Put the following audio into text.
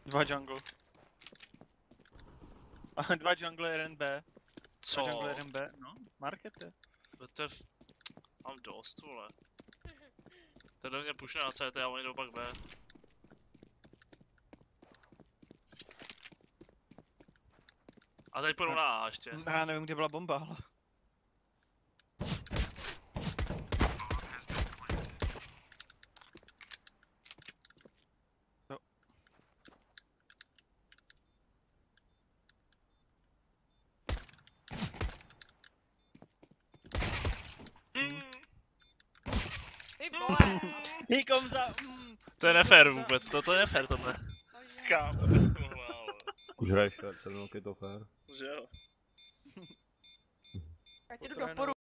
Dva jungle. Dva jungle, jeden B. Co? Dva jungle, jeden B, no, markete. WTF? Mám dost, vole. Tady mě pušne na CT a oni jdou pak B. A tady půjdu na A ještě. Já nevím, kde byla bomba, ale... Jo. Ty vole! Nikom za... To je nefér vůbec, to je nefér tohle. Kámo. Už hraješ 7, je to fér. Že jo. Já ti jdu do poru.